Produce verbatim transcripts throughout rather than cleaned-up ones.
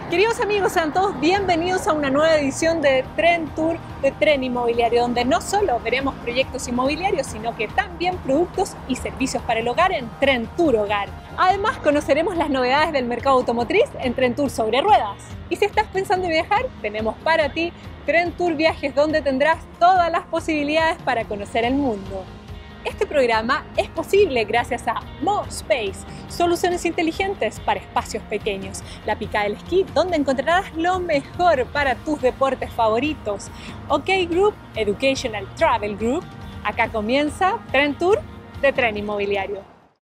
Queridos amigos, sean todos bienvenidos a una nueva edición de Tren Tour de Tren Inmobiliario, donde no solo veremos proyectos inmobiliarios, sino que también productos y servicios para el hogar en Tren Tour Hogar. Además, conoceremos las novedades del mercado automotriz en Tren Tour sobre ruedas. Y si estás pensando en viajar, tenemos para ti Tren Tour Viajes, donde tendrás todas las posibilidades para conocer el mundo. Este programa es posible gracias a MoSpace, soluciones inteligentes para espacios pequeños. La Pica del Esquí, donde encontrarás lo mejor para tus deportes favoritos. OK Group, Educational Travel Group. Acá comienza Tren Tour de Tren Inmobiliario.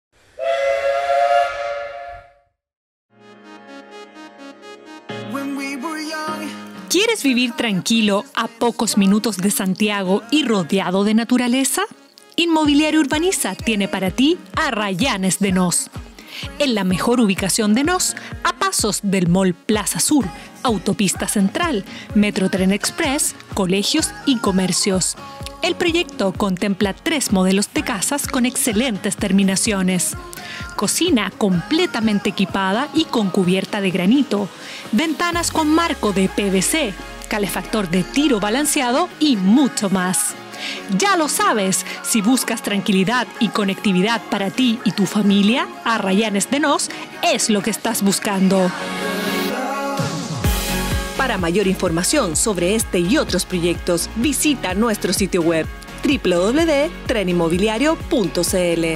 ¿Quieres vivir tranquilo a pocos minutos de Santiago y rodeado de naturaleza? Inmobiliario Urbaniza tiene para ti Arrayanes de Nos. En la mejor ubicación de Nos, a pasos del Mall Plaza Sur, Autopista Central, Metro Tren Express, colegios y comercios. El proyecto contempla tres modelos de casas con excelentes terminaciones. Cocina completamente equipada y con cubierta de granito. Ventanas con marco de P V C, calefactor de tiro balanceado y mucho más. Ya lo sabes, si buscas tranquilidad y conectividad para ti y tu familia, Arrayanes de Nos es lo que estás buscando. Para mayor información sobre este y otros proyectos, visita nuestro sitio web doble u doble u doble u punto tren inmobiliario punto c l.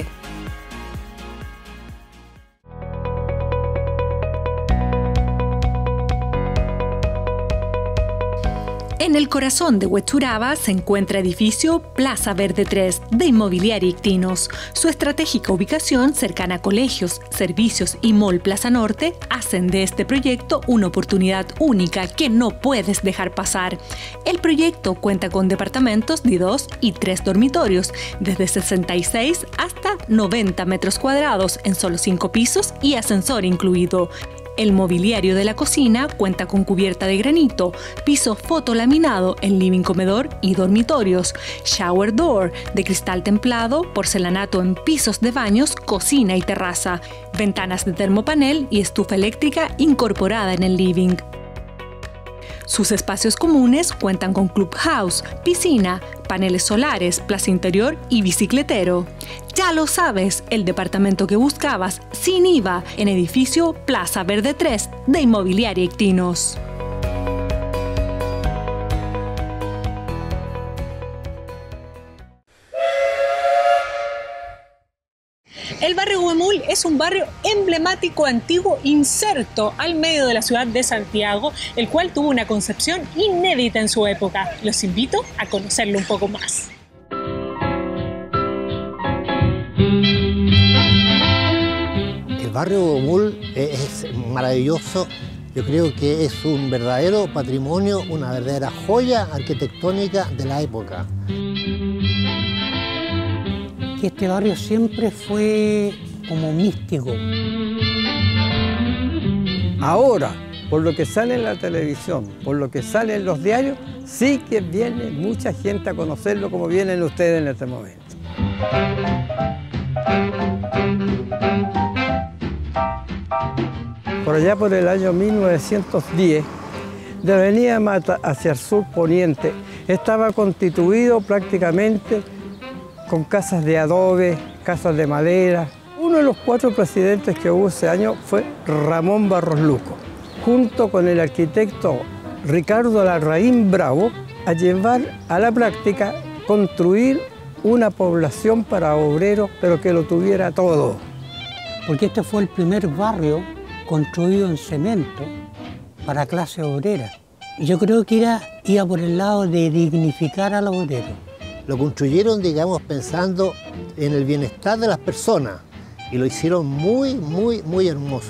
En el corazón de Huechuraba se encuentra edificio Plaza Verde tres de Inmobiliaria Ictinos. Su estratégica ubicación cercana a colegios, servicios y Mall Plaza Norte hacen de este proyecto una oportunidad única que no puedes dejar pasar. El proyecto cuenta con departamentos de dos y tres dormitorios, desde sesenta y seis hasta noventa metros cuadrados en solo cinco pisos y ascensor incluido. El mobiliario de la cocina cuenta con cubierta de granito, piso fotolaminado en living, comedor y dormitorios, shower door de cristal templado, porcelanato en pisos de baños, cocina y terraza, ventanas de termopanel y estufa eléctrica incorporada en el living. Sus espacios comunes cuentan con clubhouse, piscina, paneles solares, plaza interior y bicicletero. Ya lo sabes, el departamento que buscabas sin I V A en edificio Plaza Verde tres de Inmobiliaria Ictinos. El barrio Huemul es un barrio emblemático, antiguo, inserto al medio de la ciudad de Santiago, el cual tuvo una concepción inédita en su época. Los invito a conocerlo un poco más. El barrio Huemul es maravilloso. Yo creo que es un verdadero patrimonio, una verdadera joya arquitectónica de la época. Que este barrio siempre fue como místico. Ahora, por lo que sale en la televisión, por lo que sale en los diarios, sí que viene mucha gente a conocerlo como vienen ustedes en este momento. Por allá por el año mil novecientos diez, de Avenida Mata hacia el sur poniente, estaba constituido prácticamente con casas de adobe, casas de madera. Uno de los cuatro presidentes que hubo ese año fue Ramón Barros Luco, junto con el arquitecto Ricardo Larraín Bravo, a llevar a la práctica construir una población para obreros, pero que lo tuviera todo. Porque este fue el primer barrio construido en cemento para clase obrera. Y yo creo que era, iba por el lado de dignificar a los obreros. Lo construyeron, digamos, pensando en el bienestar de las personas y lo hicieron muy, muy, muy hermoso.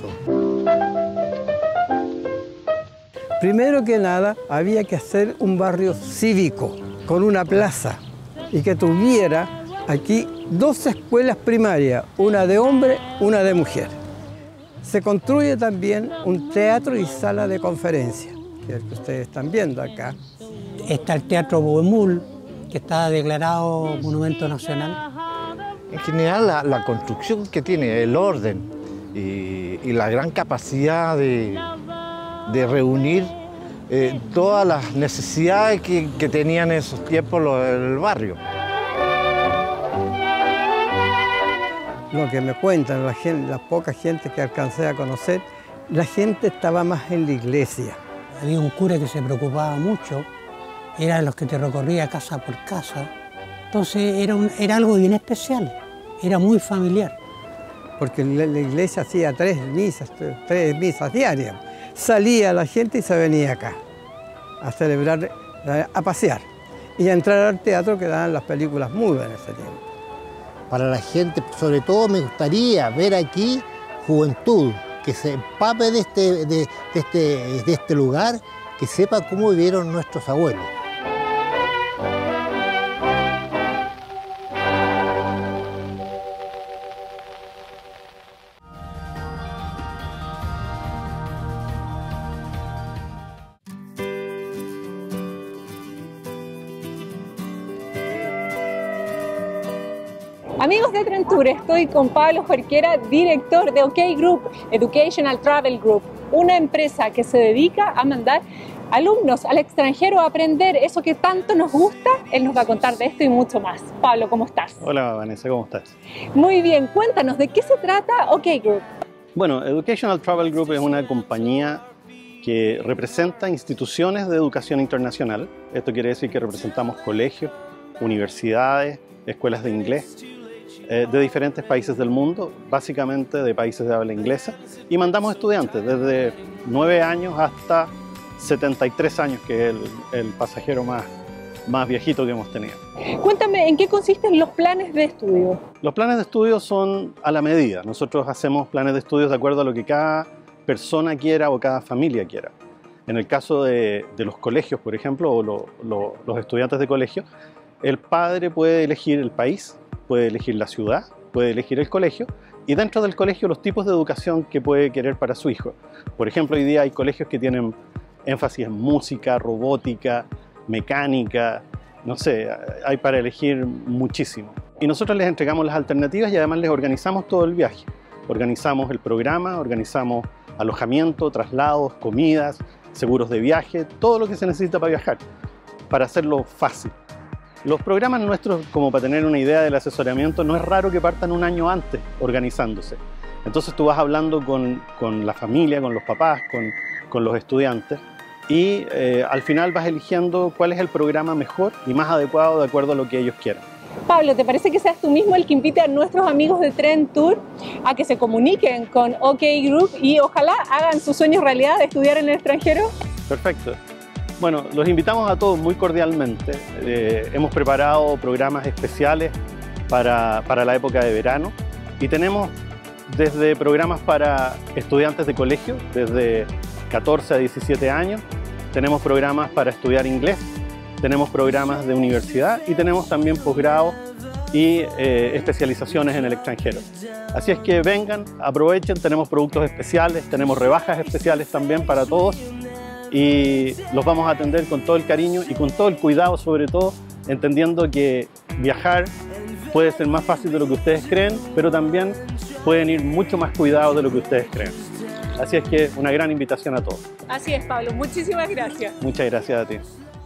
Primero que nada, había que hacer un barrio cívico, con una plaza, y que tuviera aquí dos escuelas primarias, una de hombre, una de mujer. Se construye también un teatro y sala de conferencia, que es el que ustedes están viendo acá. Está el Teatro Huemul, que está declarado Monumento Nacional. En general, la, la construcción que tiene, el orden y, y la gran capacidad de, de reunir eh, todas las necesidades que, que tenían en esos tiempos los del barrio. Lo que me cuentan la, gente, la poca gente que alcancé a conocer, la gente estaba más en la iglesia. Había un cura que se preocupaba mucho, era de los que te recorría casa por casa. Entonces era, un, era algo bien especial, era muy familiar. Porque la, la iglesia hacía tres misas, tres misas diarias. Salía la gente y se venía acá a celebrar, a pasear y a entrar al teatro, que daban las películas mudas en ese tiempo. Para la gente, sobre todo me gustaría ver aquí juventud, que se empape de este, de, de este, de este lugar, que sepa cómo vivieron nuestros abuelos. Amigos de Tren Tour, estoy con Pablo Jorquera, director de OK Group, Educational Travel Group, una empresa que se dedica a mandar alumnos al extranjero a aprender eso que tanto nos gusta. Él nos va a contar de esto y mucho más. Pablo, ¿cómo estás? Hola Vanessa, ¿cómo estás? Muy bien, cuéntanos, ¿de qué se trata OK Group? Bueno, Educational Travel Group es una compañía que representa instituciones de educación internacional. Esto quiere decir que representamos colegios, universidades, escuelas de inglés, de diferentes países del mundo, básicamente de países de habla inglesa, y mandamos estudiantes desde nueve años hasta setenta y tres años, que es el, el pasajero más, más viejito que hemos tenido. Cuéntame, ¿en qué consisten los planes de estudio? Los planes de estudio son a la medida. Nosotros hacemos planes de estudios de acuerdo a lo que cada persona quiera o cada familia quiera. En el caso de, de los colegios, por ejemplo, o lo, lo, los estudiantes de colegio, el padre puede elegir el país, puede elegir la ciudad, puede elegir el colegio, y dentro del colegio los tipos de educación que puede querer para su hijo. Por ejemplo, hoy día hay colegios que tienen énfasis en música, robótica, mecánica, no sé, hay para elegir muchísimo. Y nosotros les entregamos las alternativas y además les organizamos todo el viaje. Organizamos el programa, organizamos alojamiento, traslados, comidas, seguros de viaje, todo lo que se necesita para viajar, para hacerlo fácil. Los programas nuestros, como para tener una idea del asesoramiento, no es raro que partan un año antes organizándose. Entonces tú vas hablando con, con la familia, con los papás, con, con los estudiantes, y eh, al final vas eligiendo cuál es el programa mejor y más adecuado de acuerdo a lo que ellos quieran. Pablo, ¿te parece que seas tú mismo el que invite a nuestros amigos de Tren Tour a que se comuniquen con OK Group y ojalá hagan sus sueños realidad de estudiar en el extranjero? Perfecto. Bueno, los invitamos a todos muy cordialmente. Eh, hemos preparado programas especiales para, para la época de verano y tenemos desde programas para estudiantes de colegio, desde catorce a diecisiete años, tenemos programas para estudiar inglés, tenemos programas de universidad y tenemos también posgrado y eh, especializaciones en el extranjero. Así es que vengan, aprovechen, tenemos productos especiales, tenemos rebajas especiales también para todos, y los vamos a atender con todo el cariño y con todo el cuidado, sobre todo entendiendo que viajar puede ser más fácil de lo que ustedes creen, pero también pueden ir mucho más cuidados de lo que ustedes creen. Así es que una gran invitación a todos. Así es, Pablo. Muchísimas gracias. Muchas gracias a ti.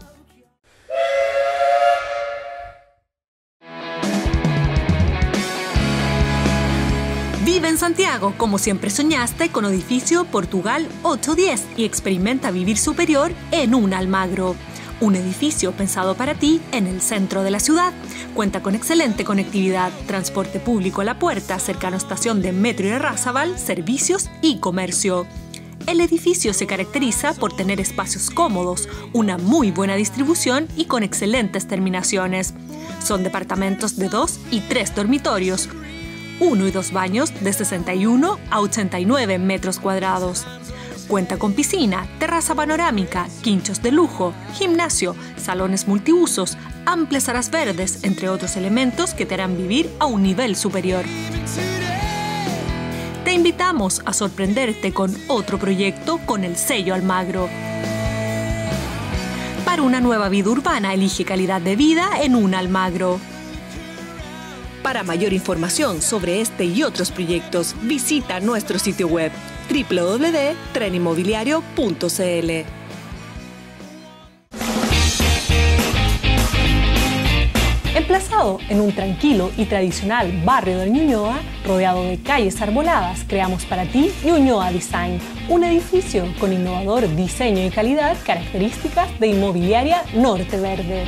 Vive en Santiago, como siempre soñaste, con edificio Portugal ocho diez y experimenta vivir superior en un Almagro. Un edificio pensado para ti en el centro de la ciudad. Cuenta con excelente conectividad, transporte público a la puerta, cercano a estación de Metro y Razabal, servicios y comercio. El edificio se caracteriza por tener espacios cómodos, una muy buena distribución y con excelentes terminaciones. Son departamentos de dos y tres dormitorios, uno y dos baños de sesenta y uno a ochenta y nueve metros cuadrados. Cuenta con piscina, terraza panorámica, quinchos de lujo, gimnasio, salones multiusos, amplias áreas verdes, entre otros elementos que te harán vivir a un nivel superior. Te invitamos a sorprenderte con otro proyecto con el sello Almagro. Para una nueva vida urbana, elige calidad de vida en un Almagro. Para mayor información sobre este y otros proyectos, visita nuestro sitio web doble u doble u doble u punto tren inmobiliario punto c l. Emplazado en un tranquilo y tradicional barrio de Ñuñoa, rodeado de calles arboladas, creamos para ti Ñuñoa Design, un edificio con innovador diseño y calidad, características de inmobiliaria Norte Verde.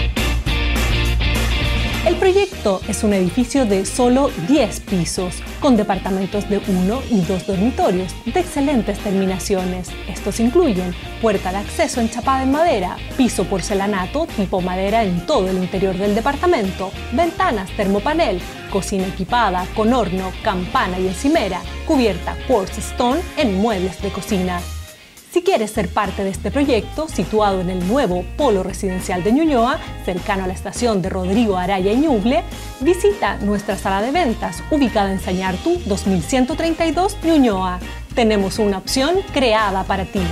El proyecto es un edificio de solo diez pisos, con departamentos de uno y dos dormitorios, de excelentes terminaciones. Estos incluyen puerta de acceso enchapada en madera, piso porcelanato tipo madera en todo el interior del departamento, ventanas termopanel, cocina equipada con horno, campana y encimera, cubierta quartz stone en muebles de cocina. Si quieres ser parte de este proyecto, situado en el nuevo polo residencial de Ñuñoa, cercano a la estación de Rodrigo Araya y Ñuble, visita nuestra sala de ventas, ubicada en Sañartu dos mil ciento treinta y dos, Ñuñoa. Tenemos una opción creada para ti.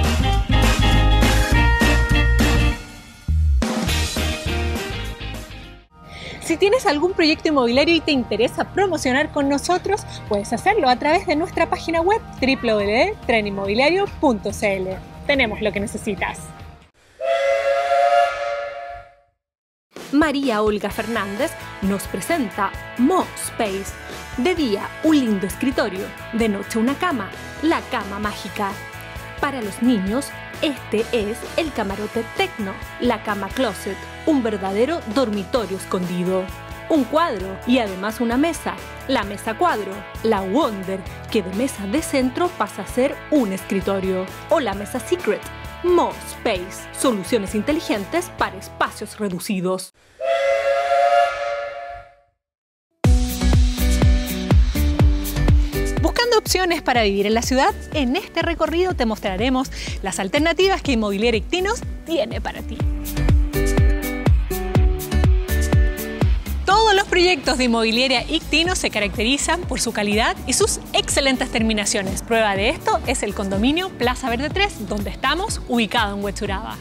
Si tienes algún proyecto inmobiliario y te interesa promocionar con nosotros, puedes hacerlo a través de nuestra página web doble u doble u doble u punto tren inmobiliario punto c l. Tenemos lo que necesitas. María Olga Fernández nos presenta Mo Space. De día, un lindo escritorio. De noche, una cama. La cama mágica. Para los niños, este es el camarote Tecno, la cama closet, un verdadero dormitorio escondido. Un cuadro y además una mesa, la mesa cuadro, la Wonder, que de mesa de centro pasa a ser un escritorio. O la mesa Secret, Mo Space, soluciones inteligentes para espacios reducidos. Buscando opciones para vivir en la ciudad, en este recorrido te mostraremos las alternativas que Inmobiliaria Ictinos tiene para ti. Todos los proyectos de Inmobiliaria Ictinos se caracterizan por su calidad y sus excelentes terminaciones. Prueba de esto es el condominio Plaza Verde tres, donde estamos ubicado en Huechuraba.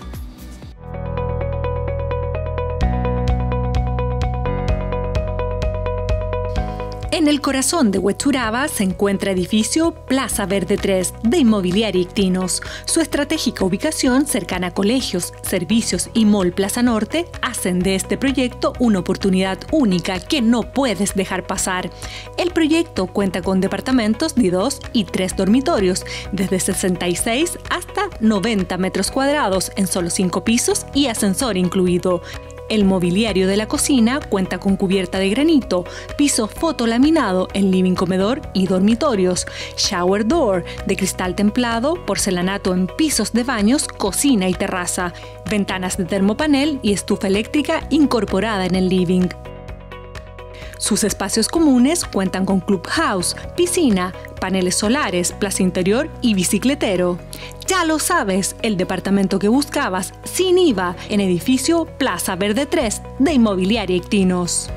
En el corazón de Huechuraba se encuentra edificio Plaza Verde tres de Inmobiliaria Ictinos. Su estratégica ubicación cercana a colegios, servicios y Mall Plaza Norte hacen de este proyecto una oportunidad única que no puedes dejar pasar. El proyecto cuenta con departamentos de dos y tres dormitorios, desde sesenta y seis hasta noventa metros cuadrados en solo cinco pisos y ascensor incluido. El mobiliario de la cocina cuenta con cubierta de granito, piso fotolaminado en living, comedor y dormitorios, shower door de cristal templado, porcelanato en pisos de baños, cocina y terraza, ventanas de termopanel y estufa eléctrica incorporada en el living. Sus espacios comunes cuentan con clubhouse, piscina, paneles solares, plaza interior y bicicletero. Ya lo sabes, el departamento que buscabas sin I V A en edificio Plaza Verde tres de Inmobiliaria Ictinos.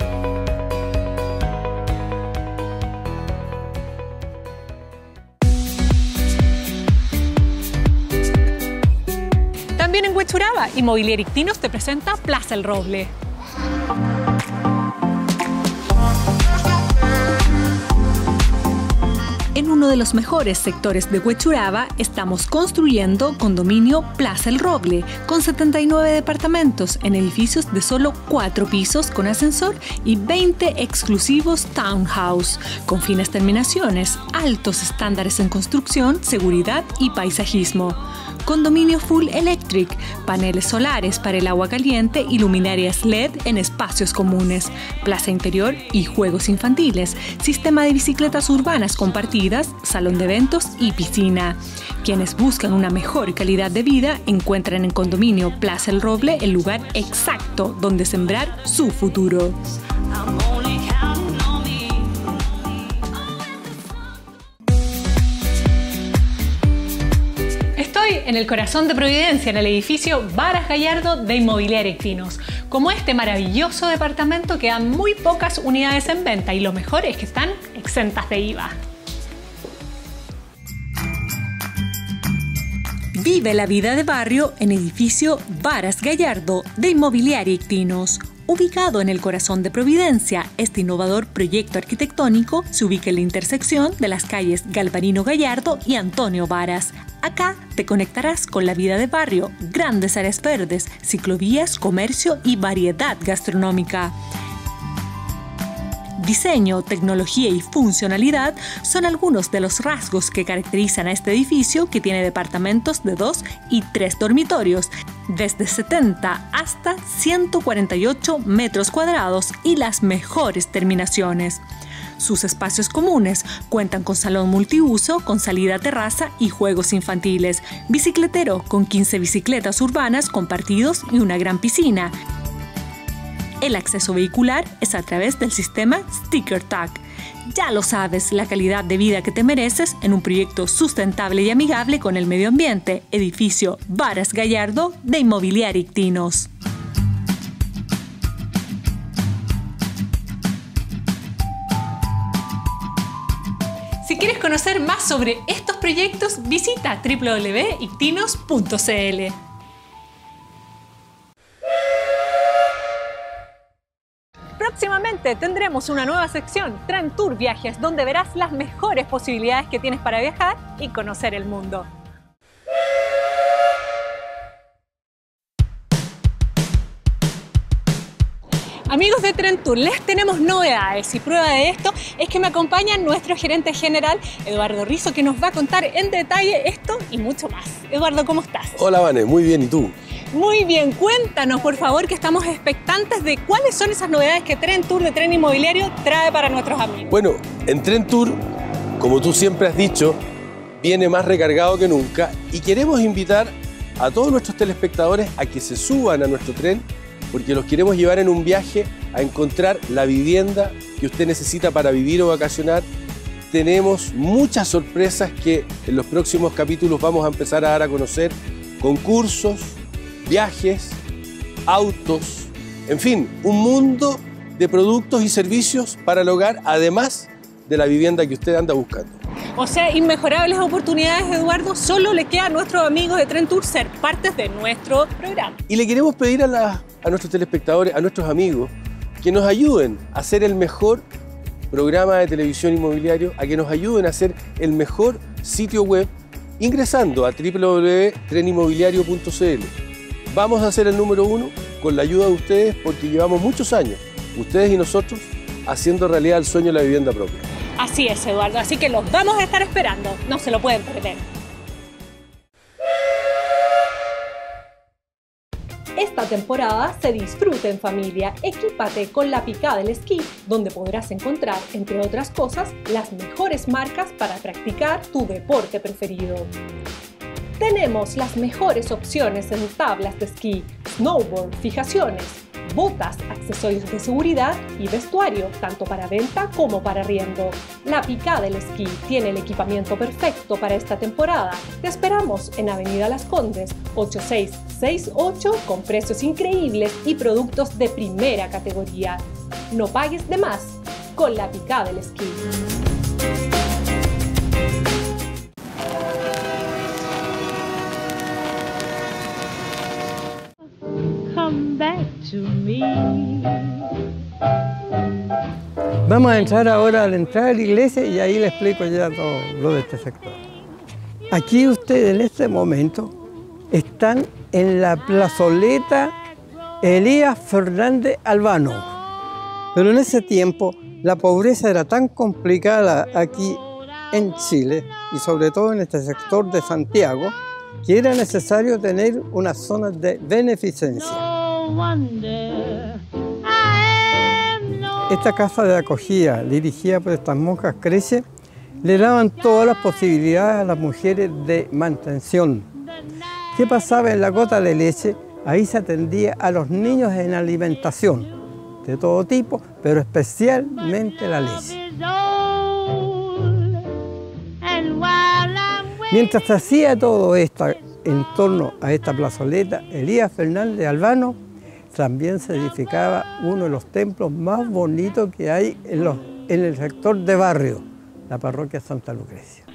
También en Huechuraba, Inmobiliaria Ictinos te presenta Plaza El Roble. En uno de los mejores sectores de Huechuraba estamos construyendo condominio Plaza El Roble, con setenta y nueve departamentos en edificios de solo cuatro pisos con ascensor y veinte exclusivos townhouse, con finas terminaciones, altos estándares en construcción, seguridad y paisajismo. Condominio Full Electric, paneles solares para el agua caliente y luminarias L E D en espacios comunes, plaza interior y juegos infantiles, sistema de bicicletas urbanas compartidas, salón de eventos y piscina. Quienes buscan una mejor calidad de vida encuentran en Condominio Plaza El Roble el lugar exacto donde sembrar su futuro. Estoy en el corazón de Providencia, en el edificio Varas Gallardo de Inmobiliaria Ictinos. Como este maravilloso departamento, quedan muy pocas unidades en venta y lo mejor es que están exentas de I V A. Vive la vida de barrio en edificio Varas Gallardo de Inmobiliaria Ictinos. Ubicado en el corazón de Providencia, este innovador proyecto arquitectónico se ubica en la intersección de las calles Galvarino Gallardo y Antonio Varas. Acá te conectarás con la vida de barrio, grandes áreas verdes, ciclovías, comercio y variedad gastronómica. Diseño, tecnología y funcionalidad son algunos de los rasgos que caracterizan a este edificio, que tiene departamentos de dos y tres dormitorios, desde setenta hasta ciento cuarenta y ocho metros cuadrados y las mejores terminaciones. Sus espacios comunes cuentan con salón multiuso, con salida a terraza y juegos infantiles, bicicletero con quince bicicletas urbanas compartidos y una gran piscina. El acceso vehicular es a través del sistema Sticker Tag. Ya lo sabes, la calidad de vida que te mereces en un proyecto sustentable y amigable con el medio ambiente. Edificio Varas Gallardo de Inmobiliaria Ictinos. Si quieres conocer más sobre estos proyectos, visita w w w punto ictinos punto c l. Próximamente tendremos una nueva sección, Tren Tour Viajes, donde verás las mejores posibilidades que tienes para viajar y conocer el mundo. Amigos de Tren Tour, les tenemos novedades y prueba de esto es que me acompaña nuestro gerente general, Eduardo Rizo, que nos va a contar en detalle esto y mucho más. Eduardo, ¿cómo estás? Hola, Vane, muy bien, ¿y tú? Muy bien, cuéntanos por favor, que estamos expectantes de cuáles son esas novedades que Tren Tour de Tren Inmobiliario trae para nuestros amigos. Bueno, en Tren Tour, como tú siempre has dicho, viene más recargado que nunca y queremos invitar a todos nuestros telespectadores a que se suban a nuestro tren, porque los queremos llevar en un viaje a encontrar la vivienda que usted necesita para vivir o vacacionar. Tenemos muchas sorpresas que en los próximos capítulos vamos a empezar a dar a conocer, concursos, viajes, autos, en fin, un mundo de productos y servicios para el hogar, además de la vivienda que usted anda buscando. O sea, inmejorables oportunidades, Eduardo. Solo le queda a nuestros amigos de Tren Tour ser partes de nuestro programa. Y le queremos pedir a, la, a nuestros telespectadores, a nuestros amigos, que nos ayuden a hacer el mejor programa de televisión inmobiliario, a que nos ayuden a hacer el mejor sitio web ingresando a w w w punto tren inmobiliario punto c l. Vamos a ser el número uno con la ayuda de ustedes, porque llevamos muchos años, ustedes y nosotros, haciendo realidad el sueño de la vivienda propia. Así es, Eduardo, así que los vamos a estar esperando, no se lo pueden perder. Esta temporada se disfruta en familia. Equípate con la Picada del Esquí, donde podrás encontrar, entre otras cosas, las mejores marcas para practicar tu deporte preferido. Tenemos las mejores opciones en tablas de esquí, snowboard, fijaciones, botas, accesorios de seguridad y vestuario, tanto para venta como para arriendo. La Picada del Esquí tiene el equipamiento perfecto para esta temporada. Te esperamos en Avenida Las Condes, ocho seis seis ocho, con precios increíbles y productos de primera categoría. No pagues de más con la Picada del Esquí. Vamos a entrar ahora a la entrada de la iglesia y ahí le explico ya todo lo de este sector. Aquí ustedes en este momento están en la plazoleta Elías Fernández Albano. Pero en ese tiempo la pobreza era tan complicada aquí en Chile y sobre todo en este sector de Santiago, que era necesario tener una zona de beneficencia. Esta casa de acogida, dirigida por estas monjas Crece, le daban todas las posibilidades a las mujeres de mantención. ¿Qué pasaba en la gota de leche? Ahí se atendía a los niños en alimentación, de todo tipo, pero especialmente la leche. Mientras se hacía todo esto en torno a esta plazoleta, Elías Fernández Albano, también se edificaba uno de los templos más bonitos que hay en, los, en el sector de Barrio, la parroquia Santa Lucrecia.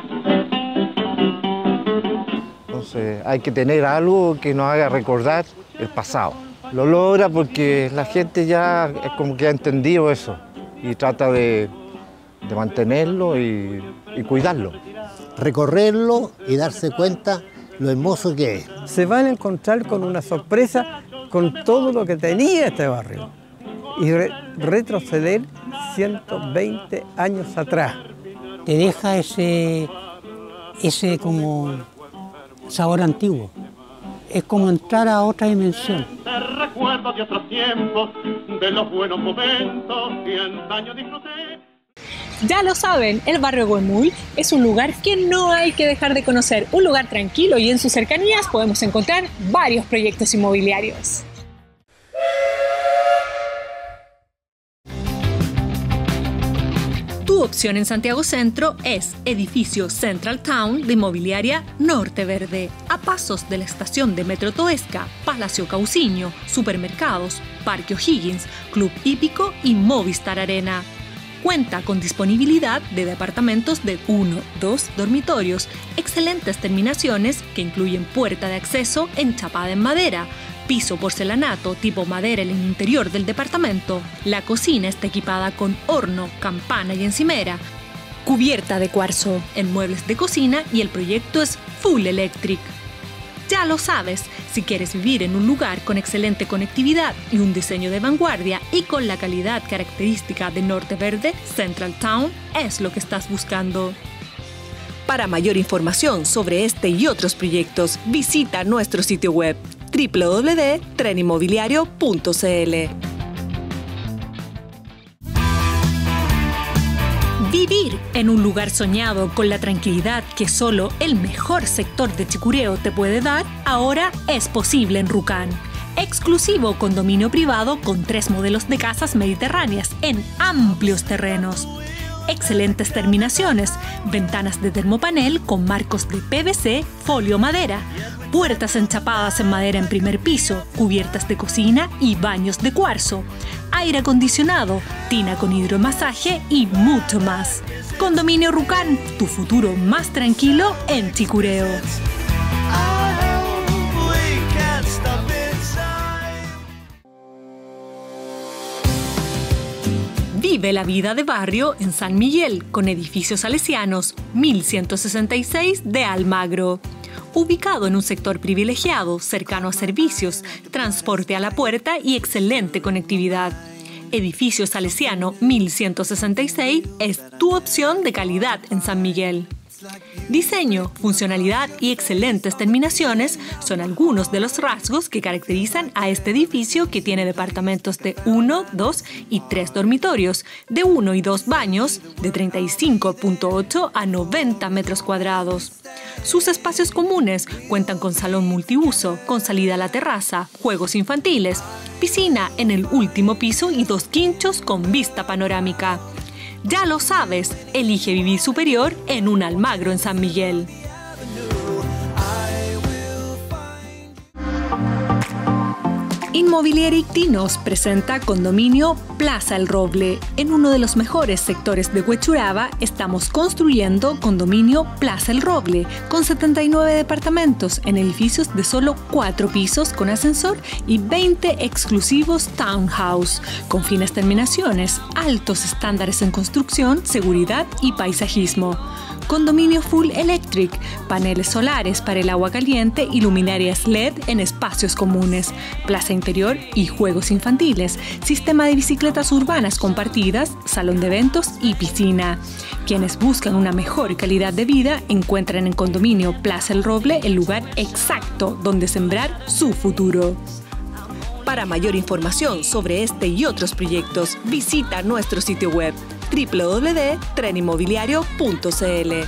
Entonces hay que tener algo que nos haga recordar el pasado. Lo logra porque la gente ya es como que ha entendido eso y trata de, de mantenerlo y, y cuidarlo. Recorrerlo y darse cuenta lo hermoso que es. Se van a encontrar con una sorpresa con todo lo que tenía este barrio y re retroceder ciento veinte años atrás. Te deja ese, ese como sabor antiguo. Es como entrar a otra dimensión. Te recuerdo de otros tiempos, de los buenos momentos que antaño disfruté. Ya lo saben, el barrio Huemul es un lugar que no hay que dejar de conocer, un lugar tranquilo y en sus cercanías podemos encontrar varios proyectos inmobiliarios. Tu opción en Santiago Centro es edificio Central Town de Inmobiliaria Norte Verde, a pasos de la estación de Metro Toesca, Palacio Cauciño, supermercados, Parque O'Higgins, Club Hípico y Movistar Arena. Cuenta con disponibilidad de departamentos de uno, dos dormitorios, excelentes terminaciones que incluyen puerta de acceso enchapada en madera, piso porcelanato tipo madera en el interior del departamento. La cocina está equipada con horno, campana y encimera, cubierta de cuarzo en muebles de cocina y el proyecto es full electric. Ya lo sabes, si quieres vivir en un lugar con excelente conectividad y un diseño de vanguardia y con la calidad característica de Norte Verde, Central Town es lo que estás buscando. Para mayor información sobre este y otros proyectos, visita nuestro sitio web doble u doble u doble u punto tren inmobiliario punto c l. Vivir en un lugar soñado con la tranquilidad que solo el mejor sector de Chicureo te puede dar, ahora es posible en Rucán. Exclusivo condominio privado con tres modelos de casas mediterráneas en amplios terrenos. Excelentes terminaciones, ventanas de termopanel con marcos de P V C, folio madera, puertas enchapadas en madera en primer piso, cubiertas de cocina y baños de cuarzo, aire acondicionado, tina con hidromasaje y mucho más. Condominio Rucán, tu futuro más tranquilo en Chicureo. Vive la vida de barrio en San Miguel con edificios salesianos mil ciento sesenta y seis de Almagro. Ubicado en un sector privilegiado, cercano a servicios, transporte a la puerta y excelente conectividad. Edificio Salesiano mil ciento sesenta y seis es tu opción de calidad en San Miguel. Diseño, funcionalidad y excelentes terminaciones son algunos de los rasgos que caracterizan a este edificio que tiene departamentos de uno, dos y tres dormitorios, de uno y dos baños, de treinta y cinco punto ocho a noventa metros cuadrados. Sus espacios comunes cuentan con salón multiuso, con salida a la terraza, juegos infantiles, piscina en el último piso y dos quinchos con vista panorámica. Ya lo sabes, elige vivir superior en un Almagro en San Miguel. Inmobiliaria Ictinos presenta Condominio Plaza El Roble. En uno de los mejores sectores de Huechuraba estamos construyendo Condominio Plaza El Roble, con setenta y nueve departamentos en edificios de solo cuatro pisos con ascensor y veinte exclusivos townhouse, con finas terminaciones, altos estándares en construcción, seguridad y paisajismo. Condominio Full Electric, paneles solares para el agua caliente y luminarias L E D en espacios comunes, plaza interior y juegos infantiles, sistema de bicicletas urbanas compartidas, salón de eventos y piscina. Quienes buscan una mejor calidad de vida encuentran en Condominio Plaza El Roble el lugar exacto donde sembrar su futuro. Para mayor información sobre este y otros proyectos, visita nuestro sitio web doble u doble u doble u punto tren inmobiliario punto c l.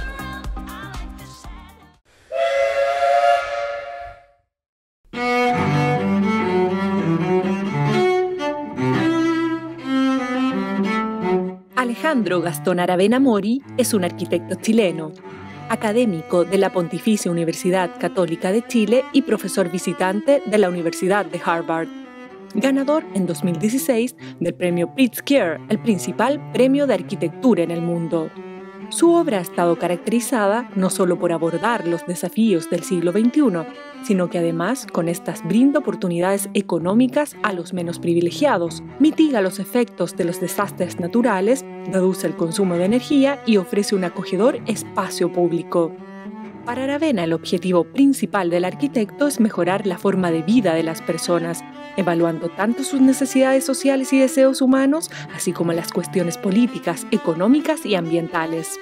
Alejandro Gastón Aravena Mori es un arquitecto chileno, académico de la Pontificia Universidad Católica de Chile y profesor visitante de la Universidad de Harvard. Ganador en dos mil dieciséis del premio Pritzker, el principal premio de arquitectura en el mundo. Su obra ha estado caracterizada no solo por abordar los desafíos del siglo veintiuno, sino que además con estas brinda oportunidades económicas a los menos privilegiados, mitiga los efectos de los desastres naturales, reduce el consumo de energía y ofrece un acogedor espacio público. Para Aravena, el objetivo principal del arquitecto es mejorar la forma de vida de las personas, evaluando tanto sus necesidades sociales y deseos humanos, así como las cuestiones políticas, económicas y ambientales.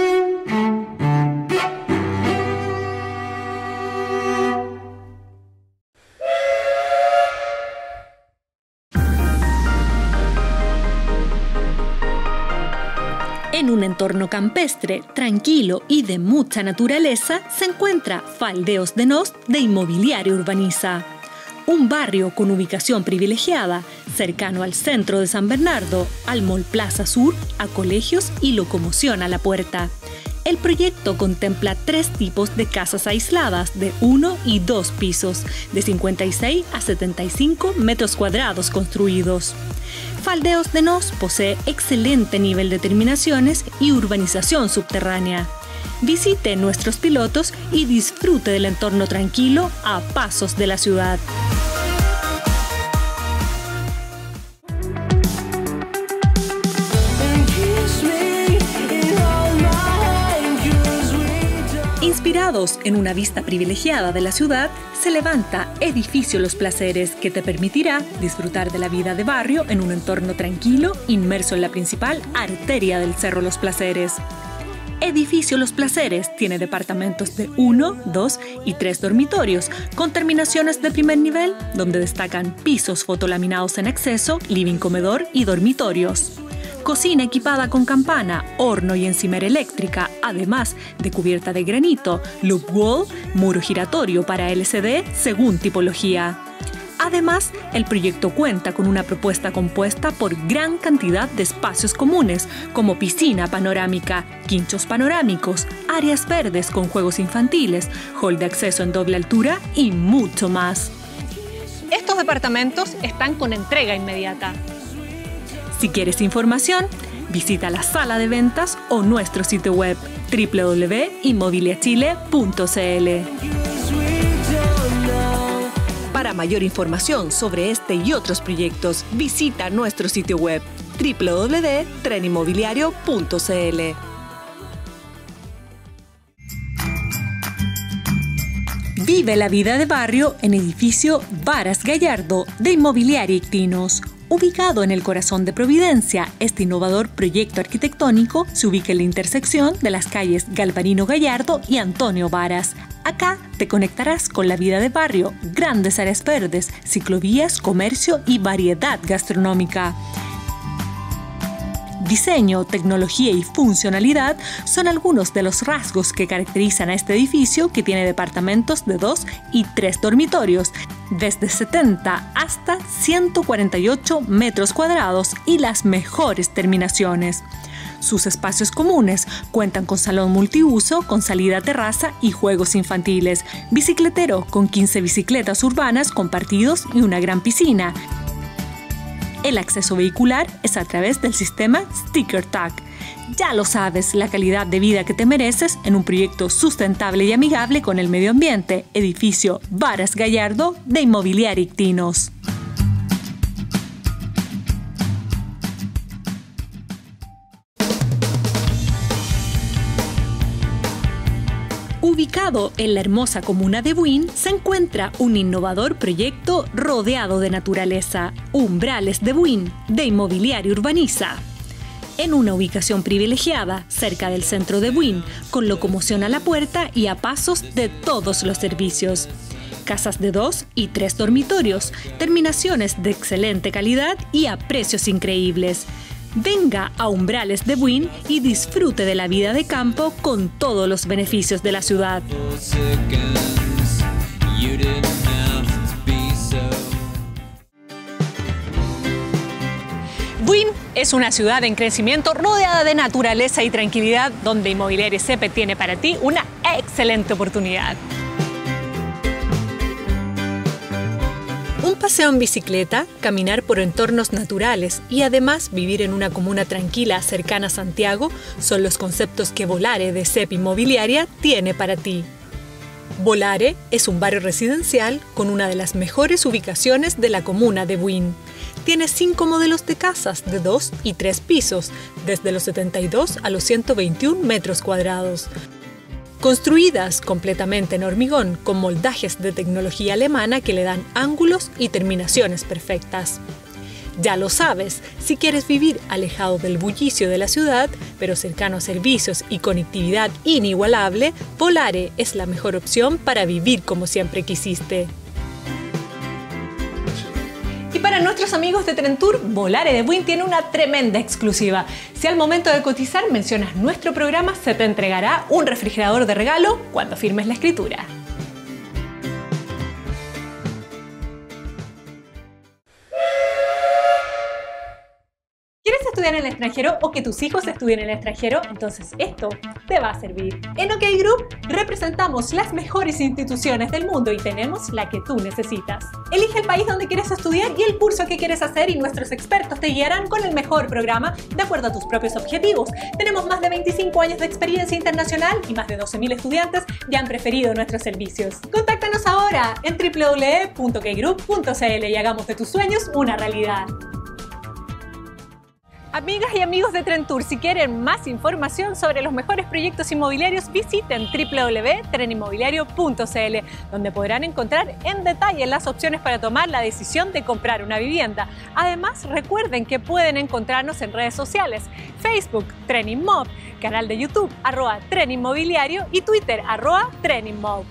En un entorno campestre, tranquilo y de mucha naturaleza, se encuentra Faldeos de Nos de Inmobiliaria Urbaniza. Un barrio con ubicación privilegiada, cercano al centro de San Bernardo, al Mall Plaza Sur, a colegios y locomoción a la puerta. El proyecto contempla tres tipos de casas aisladas de uno y dos pisos, de cincuenta y seis a setenta y cinco metros cuadrados construidos. Faldeos de Nos posee excelente nivel de terminaciones y urbanización subterránea. Visite nuestros pilotos y disfrute del entorno tranquilo a pasos de la ciudad. Inspirados en una vista privilegiada de la ciudad, se levanta Edificio Los Placeres, que te permitirá disfrutar de la vida de barrio en un entorno tranquilo, inmerso en la principal arteria del Cerro Los Placeres. Edificio Los Placeres tiene departamentos de uno, dos y tres dormitorios, con terminaciones de primer nivel, donde destacan pisos fotolaminados en acceso, living comedor y dormitorios. Cocina equipada con campana, horno y encimera eléctrica, además de cubierta de granito, loop wall, muro giratorio para L C D según tipología. Además, el proyecto cuenta con una propuesta compuesta por gran cantidad de espacios comunes, como piscina panorámica, quinchos panorámicos, áreas verdes con juegos infantiles, hall de acceso en doble altura y mucho más. Estos departamentos están con entrega inmediata. Si quieres información, visita la sala de ventas o nuestro sitio web doble u doble u doble u punto inmobiliachile punto c l. Para mayor información sobre este y otros proyectos, visita nuestro sitio web doble u doble u doble u punto tren inmobiliario punto c l. Vive la vida de barrio en edificio Varas Gallardo de Inmobiliaria Ictinos. Ubicado en el corazón de Providencia, este innovador proyecto arquitectónico se ubica en la intersección de las calles Galvarino Gallardo y Antonio Varas. Acá te conectarás con la vida de barrio, grandes áreas verdes, ciclovías, comercio y variedad gastronómica. Diseño, tecnología y funcionalidad son algunos de los rasgos que caracterizan a este edificio, que tiene departamentos de dos y tres dormitorios, desde setenta hasta ciento cuarenta y ocho metros cuadrados y las mejores terminaciones. Sus espacios comunes cuentan con salón multiuso, con salida a terraza y juegos infantiles, bicicletero con quince bicicletas urbanas compartidos y una gran piscina. El acceso vehicular es a través del sistema Sticker Tag. Ya lo sabes, la calidad de vida que te mereces en un proyecto sustentable y amigable con el medio ambiente. Edificio Varas Gallardo de Inmobiliaria Ictinos. Ubicado en la hermosa comuna de Buin, se encuentra un innovador proyecto rodeado de naturaleza, Umbrales de Buin, de Inmobiliaria Urbaniza. En una ubicación privilegiada, cerca del centro de Buin, con locomoción a la puerta y a pasos de todos los servicios. Casas de dos y tres dormitorios, terminaciones de excelente calidad y a precios increíbles. Venga a Umbrales de Buin y disfrute de la vida de campo con todos los beneficios de la ciudad. Buin es una ciudad en crecimiento rodeada de naturaleza y tranquilidad, donde Inmobiliaria C P tiene para ti una excelente oportunidad. Un paseo en bicicleta, caminar por entornos naturales y además vivir en una comuna tranquila cercana a Santiago son los conceptos que Volare de C E P Inmobiliaria tiene para ti. Volare es un barrio residencial con una de las mejores ubicaciones de la comuna de Buin. Tiene cinco modelos de casas de dos y tres pisos, desde los setenta y dos a los ciento veintiún metros cuadrados. Construidas completamente en hormigón con moldajes de tecnología alemana que le dan ángulos y terminaciones perfectas. Ya lo sabes, si quieres vivir alejado del bullicio de la ciudad, pero cercano a servicios y conectividad inigualable, Volare es la mejor opción para vivir como siempre quisiste. Y para nuestros amigos de Trentur, Volare de Buin tiene una tremenda exclusiva. Si al momento de cotizar mencionas nuestro programa, se te entregará un refrigerador de regalo cuando firmes la escritura. ¿Quieres estudiar en el extranjero o que tus hijos estudien en el extranjero? Entonces esto te va a servir. En OK Group representamos las mejores instituciones del mundo y tenemos la que tú necesitas. Elige el país donde quieres estudiar y el curso que quieres hacer y nuestros expertos te guiarán con el mejor programa de acuerdo a tus propios objetivos. Tenemos más de veinticinco años de experiencia internacional y más de doce mil estudiantes ya han preferido nuestros servicios. Contáctanos ahora en w w w punto ok group punto c l y hagamos de tus sueños una realidad. Amigas y amigos de Trentur, si quieren más información sobre los mejores proyectos inmobiliarios, visiten w w w punto tren inmobiliario punto c l, donde podrán encontrar en detalle las opciones para tomar la decisión de comprar una vivienda. Además, recuerden que pueden encontrarnos en redes sociales, Facebook, Treninmob, canal de YouTube, arroba Tren Inmobiliario y Twitter, arroba Treninmob.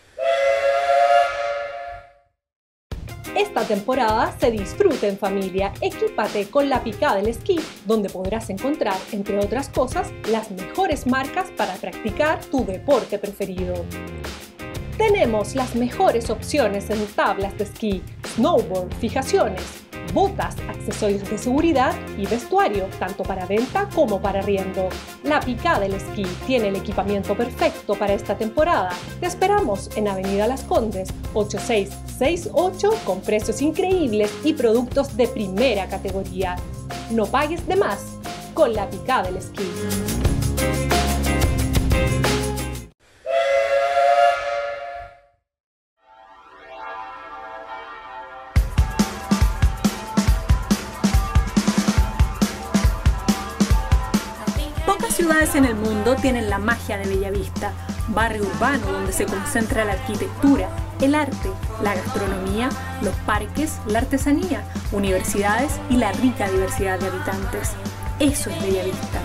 Esta temporada se disfruta en familia. Equípate con la Picada del Esquí, donde podrás encontrar, entre otras cosas, las mejores marcas para practicar tu deporte preferido. Tenemos las mejores opciones en tablas de esquí, snowboard, fijaciones, botas, accesorios de seguridad y vestuario, tanto para venta como para arriendo. La Picada del Esquí tiene el equipamiento perfecto para esta temporada. Te esperamos en Avenida Las Condes, ocho seis seis ocho, con precios increíbles y productos de primera categoría. No pagues de más con la Picada del Esquí. Pocas ciudades en el mundo tienen la magia de Bellavista, barrio urbano donde se concentra la arquitectura, el arte, la gastronomía, los parques, la artesanía, universidades y la rica diversidad de habitantes. Eso es Bellavista.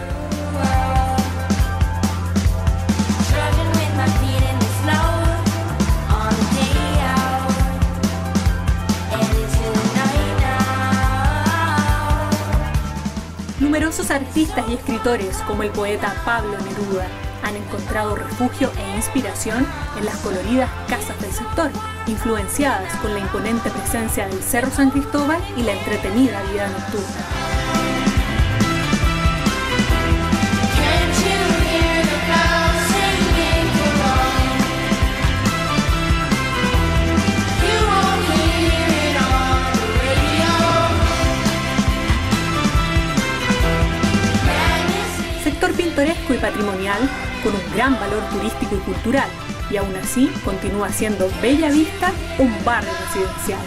Numerosos artistas y escritores, como el poeta Pablo Neruda, han encontrado refugio e inspiración en las coloridas casas del sector, influenciadas con la imponente presencia del Cerro San Cristóbal y la entretenida vida nocturna. Pintoresco y patrimonial, con un gran valor turístico y cultural, y aún así continúa siendo Bellavista un barrio residencial.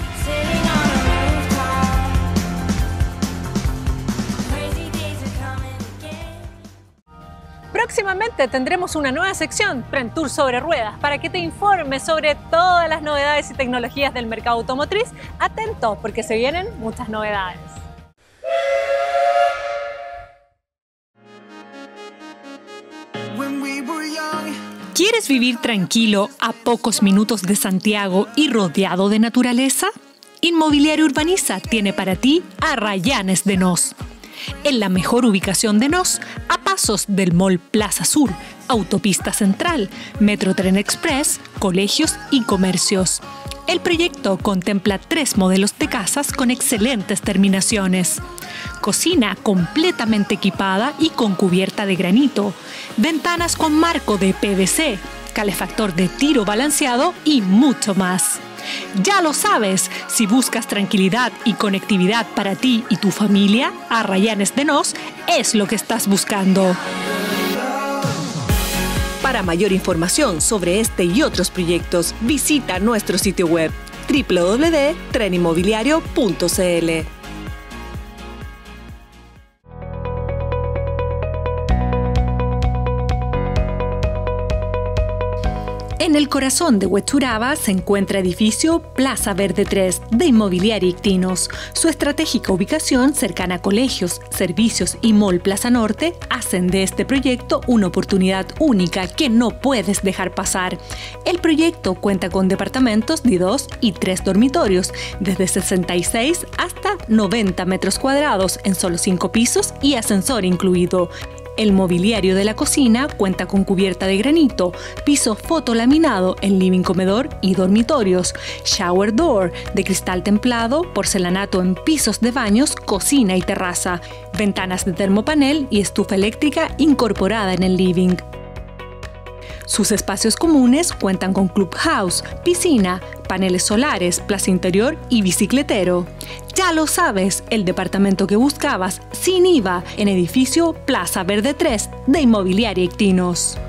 Próximamente tendremos una nueva sección, Trentur sobre ruedas, para que te informes sobre todas las novedades y tecnologías del mercado automotriz. Atento, porque se vienen muchas novedades. ¿Quieres vivir tranquilo a pocos minutos de Santiago y rodeado de naturaleza? Inmobiliaria Urbaniza tiene para ti Arrayanes de Nos. En la mejor ubicación de Nos, a pasos del Mall Plaza Sur, Autopista Central, Metro Tren Express, colegios y comercios. El proyecto contempla tres modelos de casas con excelentes terminaciones. Cocina completamente equipada y con cubierta de granito, ventanas con marco de P V C, calefactor de tiro balanceado y mucho más. Ya lo sabes, si buscas tranquilidad y conectividad para ti y tu familia, Arrayanes de Nos es lo que estás buscando. Para mayor información sobre este y otros proyectos, visita nuestro sitio web doble u doble u doble u punto tren inmobiliario punto c l. En el corazón de Huechuraba se encuentra edificio Plaza Verde tres de Inmobiliaria Ictinos. Su estratégica ubicación cercana a colegios, servicios y Mall Plaza Norte hacen de este proyecto una oportunidad única que no puedes dejar pasar. El proyecto cuenta con departamentos de dos y tres dormitorios, desde sesenta y seis hasta noventa metros cuadrados en solo cinco pisos y ascensor incluido. El mobiliario de la cocina cuenta con cubierta de granito, piso fotolaminado en living, comedor y dormitorios, shower door de cristal templado, porcelanato en pisos de baños, cocina y terraza, ventanas de termopanel y estufa eléctrica incorporada en el living. Sus espacios comunes cuentan con clubhouse, piscina, paneles solares, plaza interior y bicicletero. Ya lo sabes, el departamento que buscabas sin I V A en edificio Plaza Verde tres de Inmobiliaria Ictinos.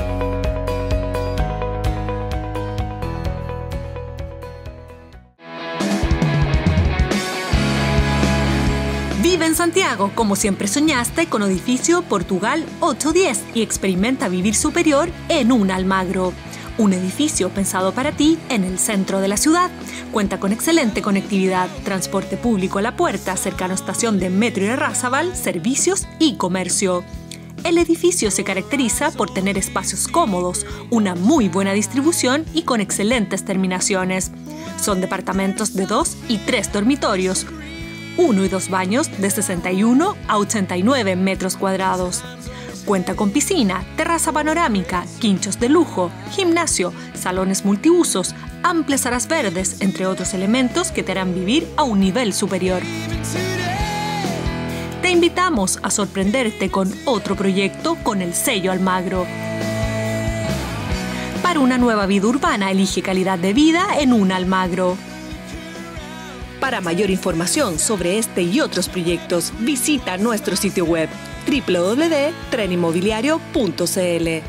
Vive en Santiago, como siempre soñaste, con edificio Portugal ocho diez y experimenta vivir superior en un Almagro. Un edificio pensado para ti en el centro de la ciudad. Cuenta con excelente conectividad, transporte público a la puerta, cercano a estación de Metro Irarrázaval, servicios y comercio. El edificio se caracteriza por tener espacios cómodos, una muy buena distribución y con excelentes terminaciones. Son departamentos de dos y tres dormitorios, uno y dos baños de sesenta y uno a ochenta y nueve metros cuadrados. Cuenta con piscina, terraza panorámica, quinchos de lujo, gimnasio, salones multiusos, amplias áreas verdes, entre otros elementos que te harán vivir a un nivel superior. Te invitamos a sorprenderte con otro proyecto con el sello Almagro. Para una nueva vida urbana, elige calidad de vida en un Almagro. Para mayor información sobre este y otros proyectos, visita nuestro sitio web doble u doble u doble u punto tren inmobiliario punto c l.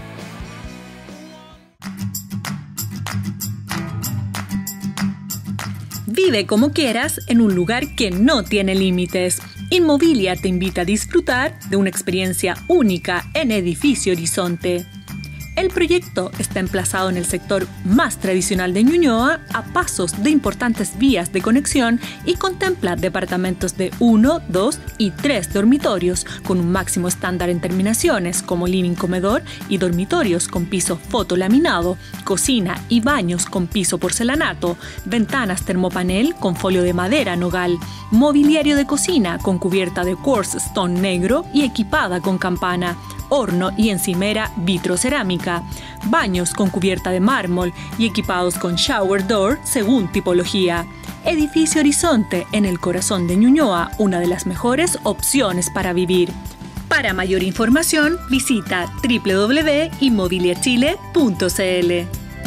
Vive como quieras en un lugar que no tiene límites. Inmobilia te invita a disfrutar de una experiencia única en Edificio Horizonte. El proyecto está emplazado en el sector más tradicional de Ñuñoa, a pasos de importantes vías de conexión, y contempla departamentos de uno, dos y tres dormitorios, con un máximo estándar en terminaciones como living, comedor y dormitorios con piso fotolaminado, cocina y baños con piso porcelanato, ventanas termopanel con folio de madera nogal, mobiliario de cocina con cubierta de quartz stone negro y equipada con campana, horno y encimera vitrocerámica, baños con cubierta de mármol y equipados con shower door según tipología. Edificio Horizonte, en el corazón de Ñuñoa, una de las mejores opciones para vivir. Para mayor información, visita doble u doble u doble u punto inmobilia chile punto c l.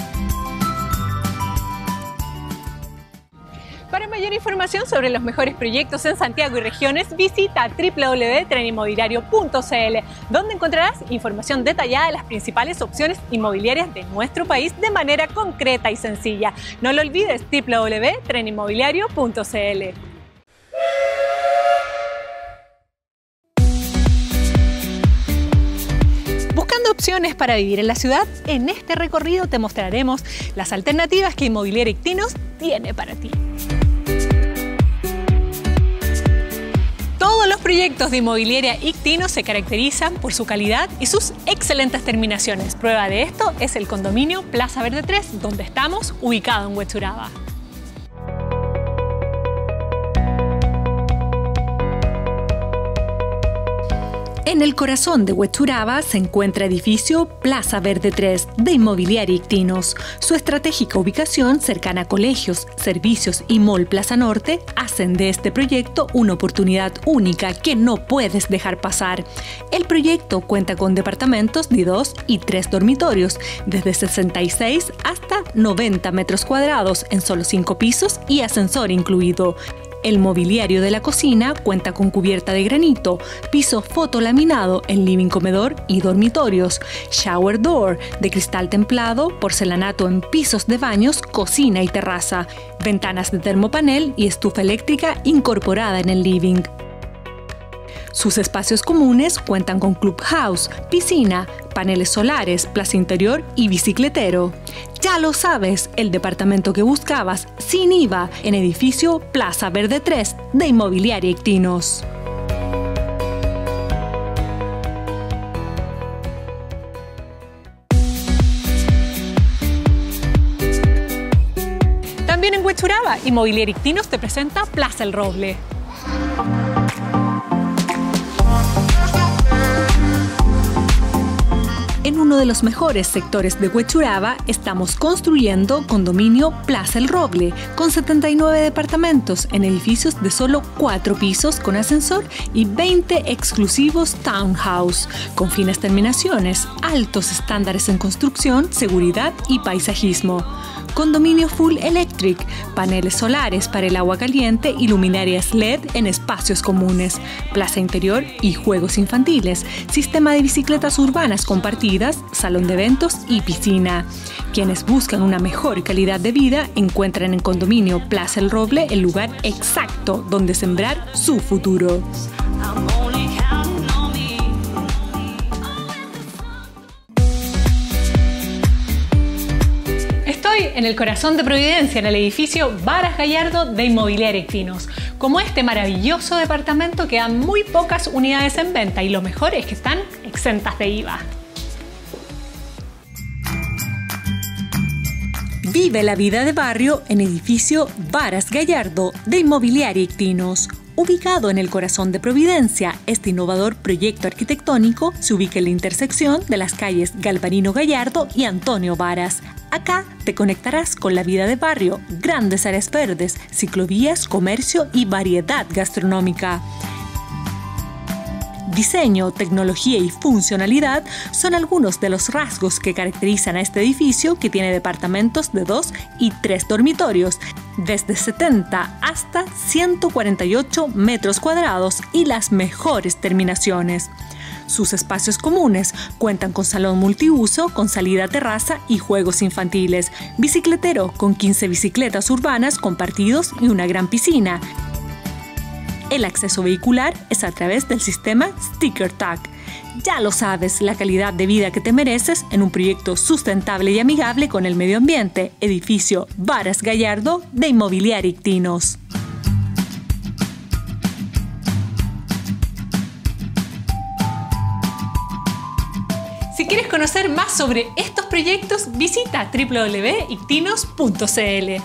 Para mayor información sobre los mejores proyectos en Santiago y regiones, visita doble u doble u doble u punto tren inmobiliario punto c l, donde encontrarás información detallada de las principales opciones inmobiliarias de nuestro país de manera concreta y sencilla. No lo olvides, doble u doble u doble u punto tren inmobiliario punto c l. Buscando opciones para vivir en la ciudad, en este recorrido te mostraremos las alternativas que Inmobiliaria Ictinos tiene para ti. Todos los proyectos de Inmobiliaria Ictinos se caracterizan por su calidad y sus excelentes terminaciones. Prueba de esto es el condominio Plaza Verde tres, donde estamos ubicado en Huechuraba. En el corazón de Huechuraba se encuentra edificio Plaza Verde tres de Inmobiliaria Ictinos. Su estratégica ubicación cercana a colegios, servicios y Mall Plaza Norte hacen de este proyecto una oportunidad única que no puedes dejar pasar. El proyecto cuenta con departamentos de dos y tres dormitorios, desde sesenta y seis hasta noventa metros cuadrados en solo cinco pisos y ascensor incluido. El mobiliario de la cocina cuenta con cubierta de granito, piso fotolaminado en living, comedor y dormitorios, shower door de cristal templado, porcelanato en pisos de baños, cocina y terraza, ventanas de termopanel y estufa eléctrica incorporada en el living. Sus espacios comunes cuentan con clubhouse, piscina, paneles solares, plaza interior y bicicletero. Ya lo sabes, el departamento que buscabas sin I V A en edificio Plaza Verde tres de Inmobiliaria Ictinos. También en Huechuraba, Inmobiliaria Ictinos te presenta Plaza El Roble. En uno de los mejores sectores de Huechuraba estamos construyendo condominio Plaza El Roble, con setenta y nueve departamentos en edificios de solo cuatro pisos con ascensor y veinte exclusivos townhouse, con finas terminaciones, altos estándares en construcción, seguridad y paisajismo. Condominio Full Electric, paneles solares para el agua caliente y luminarias L E D en espacios comunes, plaza interior y juegos infantiles, sistema de bicicletas urbanas compartidas, salón de eventos y piscina. Quienes buscan una mejor calidad de vida encuentran en Condominio Plaza El Roble el lugar exacto donde sembrar su futuro. Estoy en el corazón de Providencia, en el edificio Varas Gallardo de Inmobiliaria Ictinos. Como este maravilloso departamento, quedan muy pocas unidades en venta y lo mejor es que están exentas de I V A. Vive la vida de barrio en edificio Varas Gallardo de Inmobiliaria Ictinos. Ubicado en el corazón de Providencia, este innovador proyecto arquitectónico se ubica en la intersección de las calles Galvarino Gallardo y Antonio Varas. Acá te conectarás con la vida de barrio, grandes áreas verdes, ciclovías, comercio y variedad gastronómica. Diseño, tecnología y funcionalidad son algunos de los rasgos que caracterizan a este edificio, que tiene departamentos de dos y tres dormitorios, desde setenta hasta ciento cuarenta y ocho metros cuadrados y las mejores terminaciones. Sus espacios comunes cuentan con salón multiuso, con salida a terraza y juegos infantiles, bicicletero con quince bicicletas urbanas compartidos y una gran piscina. El acceso vehicular es a través del sistema Sticker Tag. Ya lo sabes, la calidad de vida que te mereces en un proyecto sustentable y amigable con el medio ambiente. Edificio Varas Gallardo de Inmobiliaria Ictinos. Si quieres conocer más sobre estos proyectos, visita w w w punto ictinos punto c l.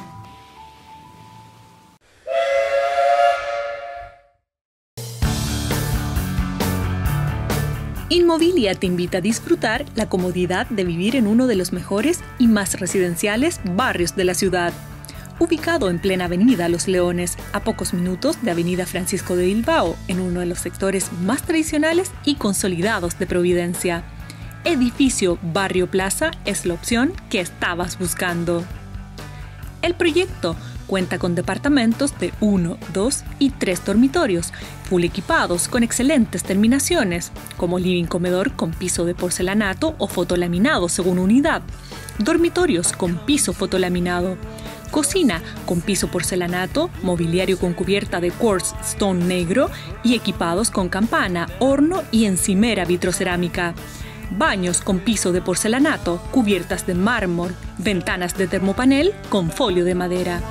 Inmobilia te invita a disfrutar la comodidad de vivir en uno de los mejores y más residenciales barrios de la ciudad. Ubicado en plena avenida Los Leones, a pocos minutos de avenida Francisco de Bilbao, en uno de los sectores más tradicionales y consolidados de Providencia. Edificio Barrio Plaza es la opción que estabas buscando. El proyecto cuenta con departamentos de uno, dos y tres dormitorios, full equipados con excelentes terminaciones, como living comedor con piso de porcelanato o fotolaminado según unidad, dormitorios con piso fotolaminado, cocina con piso porcelanato, mobiliario con cubierta de quartz stone negro y equipados con campana, horno y encimera vitrocerámica. Baños con piso de porcelanato, cubiertas de mármol, ventanas de termopanel con folio de madera.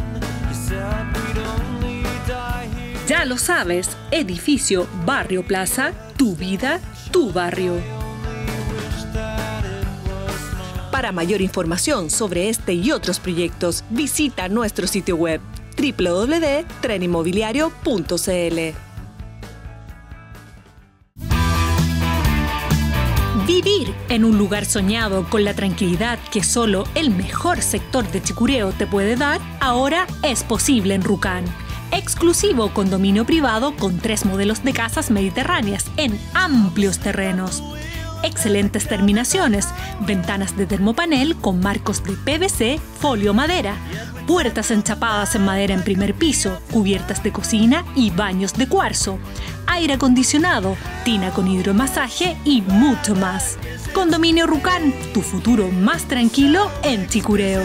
Ya lo sabes, edificio Barrio Plaza, tu vida, tu barrio. Para mayor información sobre este y otros proyectos, visita nuestro sitio web w w w punto tren inmobiliario punto c l. en un lugar soñado con la tranquilidad que solo el mejor sector de Chicureo te puede dar, ahora es posible en Rucán. Exclusivo condominio privado con tres modelos de casas mediterráneas en amplios terrenos. Excelentes terminaciones, ventanas de termopanel con marcos de P V C, folio madera, puertas enchapadas en madera en primer piso, cubiertas de cocina y baños de cuarzo, aire acondicionado, tina con hidromasaje y mucho más. Condominio Rucán, tu futuro más tranquilo en Chicureo.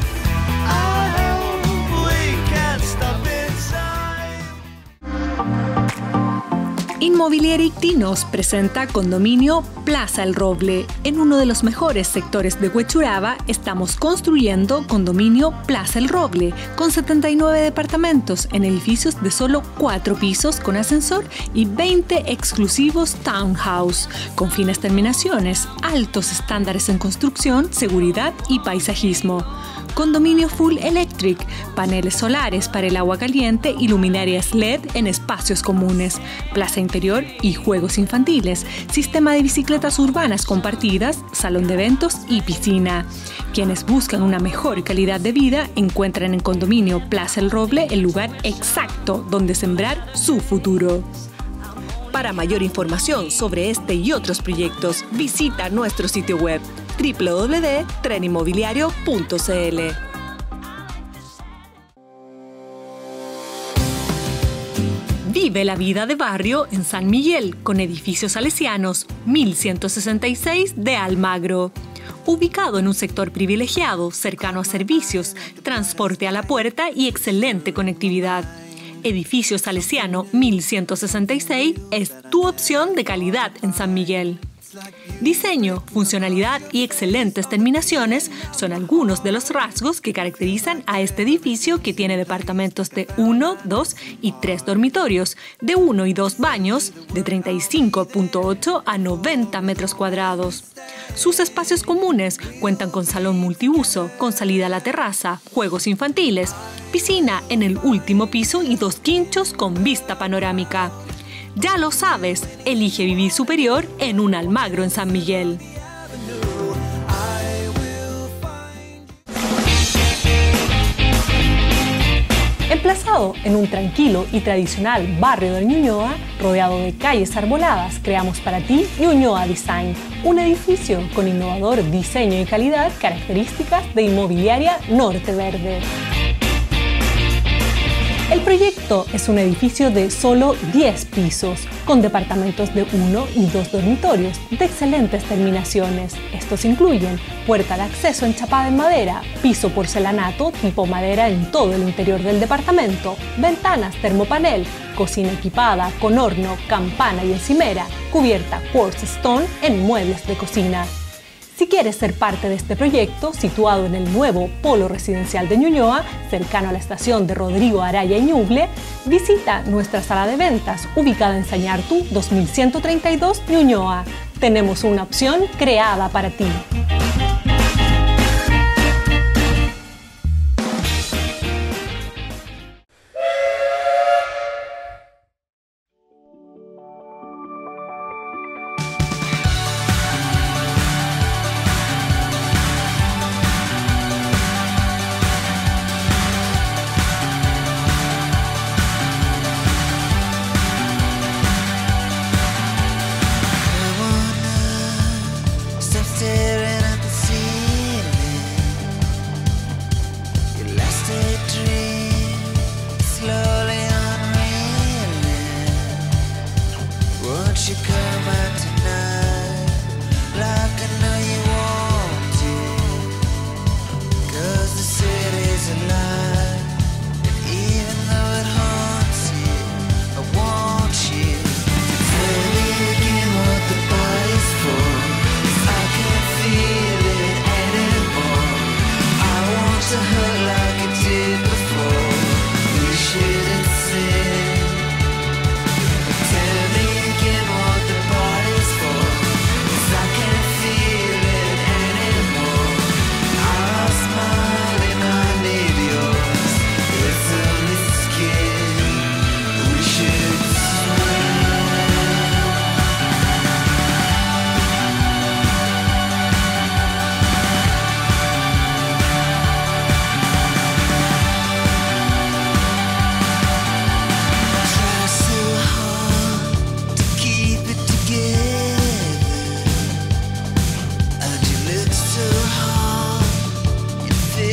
Inmobiliaria Ictinos presenta Condominio Plaza El Roble. En uno de los mejores sectores de Huechuraba estamos construyendo Condominio Plaza El Roble, con setenta y nueve departamentos en edificios de solo cuatro pisos con ascensor y veinte exclusivos townhouse, con finas terminaciones, altos estándares en construcción, seguridad y paisajismo. Condominio Full Electric, paneles solares para el agua caliente y luminarias L E D en espacios comunes, plaza interior y juegos infantiles, sistema de bicicletas urbanas compartidas, salón de eventos y piscina. Quienes buscan una mejor calidad de vida encuentran en Condominio Plaza El Roble el lugar exacto donde sembrar su futuro. Para mayor información sobre este y otros proyectos, visita nuestro sitio web doble u doble u doble u punto tren inmobiliario punto c l. Vive la vida de barrio en San Miguel con edificios salesianos mil ciento sesenta y seis de Almagro. Ubicado en un sector privilegiado, cercano a servicios, transporte a la puerta y excelente conectividad. Edificio Salesiano mil ciento sesenta y seis es tu opción de calidad en San Miguel. Diseño, funcionalidad y excelentes terminaciones son algunos de los rasgos que caracterizan a este edificio, que tiene departamentos de uno, dos y tres dormitorios, de uno y dos baños, de treinta y cinco punto ocho a noventa metros cuadrados. Sus espacios comunes cuentan con salón multiuso, con salida a la terraza, juegos infantiles, piscina en el último piso y dos quinchos con vista panorámica. Ya lo sabes, elige vivir superior en un Almagro en San Miguel. Emplazado en un tranquilo y tradicional barrio de Ñuñoa, rodeado de calles arboladas, creamos para ti Ñuñoa Design, un edificio con innovador diseño y calidad, características de inmobiliaria Norte Verde. El proyecto es un edificio de solo diez pisos, con departamentos de uno y dos dormitorios, de excelentes terminaciones. Estos incluyen puerta de acceso enchapada en madera, piso porcelanato tipo madera en todo el interior del departamento, ventanas termopanel, cocina equipada con horno, campana y encimera, cubierta quartz stone en muebles de cocina. Si quieres ser parte de este proyecto, situado en el nuevo polo residencial de Ñuñoa, cercano a la estación de Rodrigo Araya y Ñuble, visita nuestra sala de ventas, ubicada en Sañartu dos mil ciento treinta y dos, Ñuñoa. Tenemos una opción creada para ti. Staring at the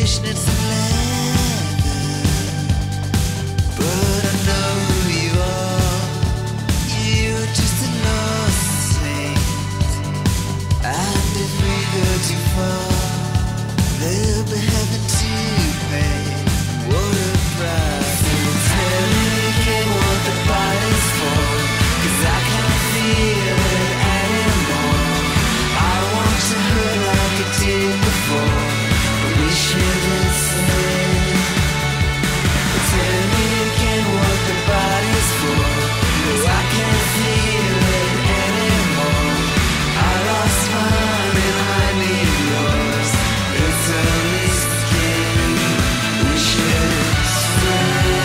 fishnets and leather, but I know who you are. You're just a lost saint, and if we go too far, there'll be heaven to pay. What a price. So tell me again what the body's for, 'cause I can't feel it anymore. I want to hurt like it did before, but we shouldn't say. Tell me again what the body's for, 'cause I can't feel it anymore. I lost mine and I need yours. It's a risky, we shouldn't stray.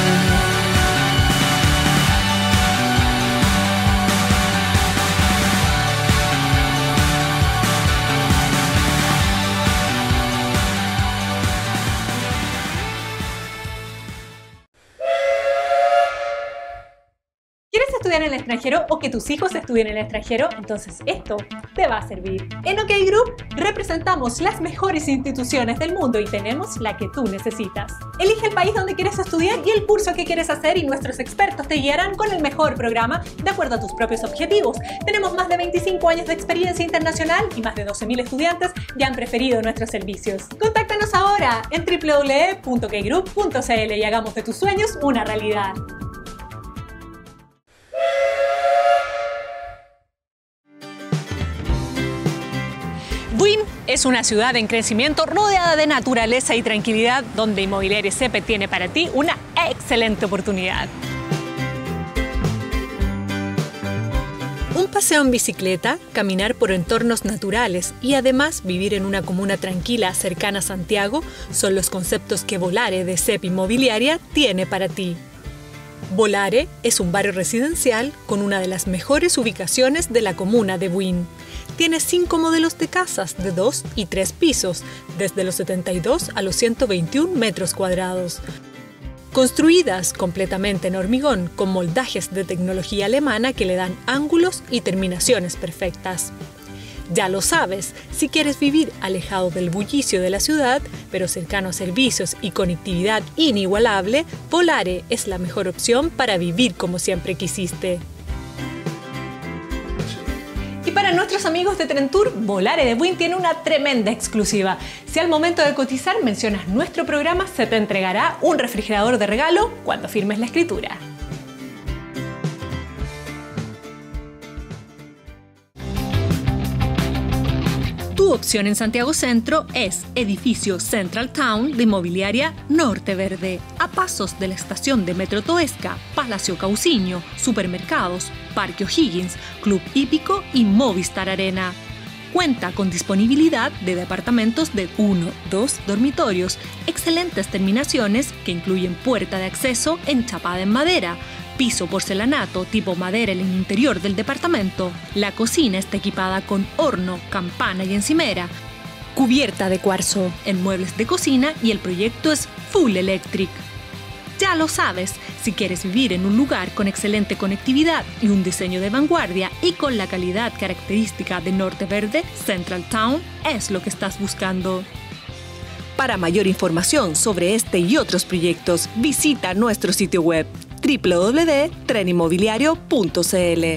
¿Quieres estudiar en el extranjero o que tus hijos estudien en el extranjero? Entonces esto te va a servir. En OK Group representamos las mejores instituciones del mundo y tenemos la que tú necesitas. Elige el país donde quieres estudiar y el curso que quieres hacer y nuestros expertos te guiarán con el mejor programa de acuerdo a tus propios objetivos. Tenemos más de veinticinco años de experiencia internacional y más de doce mil estudiantes ya han preferido nuestros servicios. Contáctanos ahora en w w w punto ok group punto c l y hagamos de tus sueños una realidad. Buin es una ciudad en crecimiento rodeada de naturaleza y tranquilidad donde Inmobiliaria C E P E tiene para ti una excelente oportunidad. Un paseo en bicicleta, caminar por entornos naturales y además vivir en una comuna tranquila cercana a Santiago son los conceptos que Volare de C E P Inmobiliaria tiene para ti. Volare es un barrio residencial con una de las mejores ubicaciones de la comuna de Buin. Tiene cinco modelos de casas de dos y tres pisos, desde los setenta y dos a los ciento veintiún metros cuadrados. Construidas completamente en hormigón con moldajes de tecnología alemana que le dan ángulos y terminaciones perfectas. Ya lo sabes, si quieres vivir alejado del bullicio de la ciudad, pero cercano a servicios y conectividad inigualable, Volare es la mejor opción para vivir como siempre quisiste. Y para nuestros amigos de Trentur, Volare de Buin tiene una tremenda exclusiva. Si al momento de cotizar mencionas nuestro programa, se te entregará un refrigerador de regalo cuando firmes la escritura. Tu opción en Santiago Centro es edificio Central Town de Inmobiliaria Norte Verde, a pasos de la estación de Metro Toesca, Palacio Cauciño, supermercados, Parque O'Higgins, Club Hípico y Movistar Arena. Cuenta con disponibilidad de departamentos de uno, dos dormitorios, excelentes terminaciones que incluyen puerta de acceso enchapada en madera, piso porcelanato tipo madera en el interior del departamento. La cocina está equipada con horno, campana y encimera, cubierta de cuarzo en muebles de cocina y el proyecto es full electric. Ya lo sabes, si quieres vivir en un lugar con excelente conectividad y un diseño de vanguardia y con la calidad característica de Norte Verde, Central Town es lo que estás buscando. Para mayor información sobre este y otros proyectos, visita nuestro sitio web w w w punto tren inmobiliario punto c l.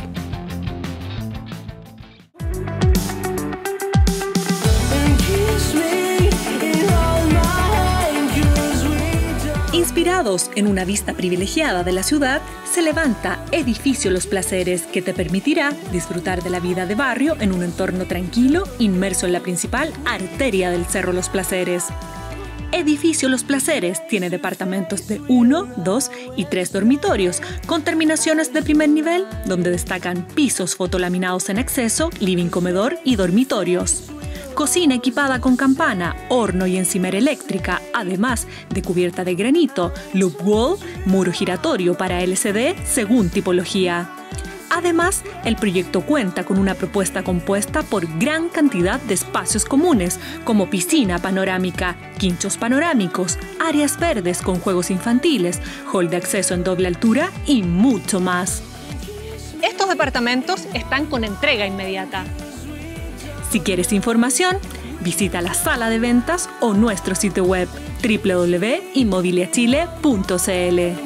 Inspirados en una vista privilegiada de la ciudad, se levanta Edificio Los Placeres, que te permitirá disfrutar de la vida de barrio en un entorno tranquilo, inmerso en la principal arteria del Cerro Los Placeres. Edificio Los Placeres tiene departamentos de uno, dos y tres dormitorios, con terminaciones de primer nivel, donde destacan pisos fotolaminados en acceso, living comedor y dormitorios. Cocina equipada con campana, horno y encimera eléctrica, además de cubierta de granito, loop wall, muro giratorio para L C D según tipología. Además, el proyecto cuenta con una propuesta compuesta por gran cantidad de espacios comunes, como piscina panorámica, quinchos panorámicos, áreas verdes con juegos infantiles, hall de acceso en doble altura y mucho más. Estos departamentos están con entrega inmediata. Si quieres información, Visita la sala de ventas o nuestro sitio web doble u doble u doble u punto inmobiliachile punto c l.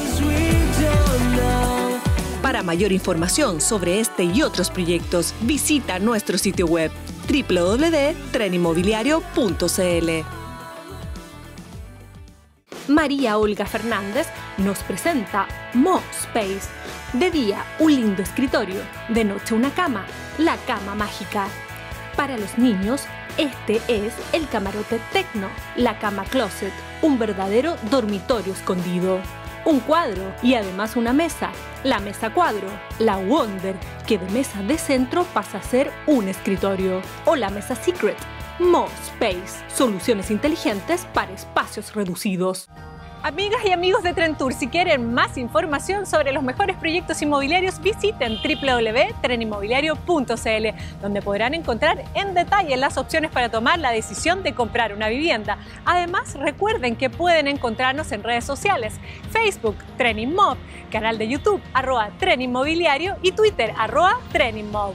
Para mayor información sobre este y otros proyectos, visita nuestro sitio web doble u doble u doble u punto tren inmobiliario punto c l. María Olga Fernández nos presenta Mo Space. De día, un lindo escritorio. De noche, una cama. La cama mágica. Para los niños, este es el camarote Tecno, la cama closet, un verdadero dormitorio escondido. Un cuadro y además una mesa, la mesa cuadro, la Wonder, que de mesa de centro pasa a ser un escritorio. O la mesa Secret, Mo Space, soluciones inteligentes para espacios reducidos. Amigas y amigos de Trentur, si quieren más información sobre los mejores proyectos inmobiliarios, visiten doble u doble u doble u punto tren inmobiliario punto c l, donde podrán encontrar en detalle las opciones para tomar la decisión de comprar una vivienda. Además, recuerden que pueden encontrarnos en redes sociales: Facebook, Treninmob, canal de YouTube, arroba Tren Inmobiliario, y Twitter, arroba Treninmob.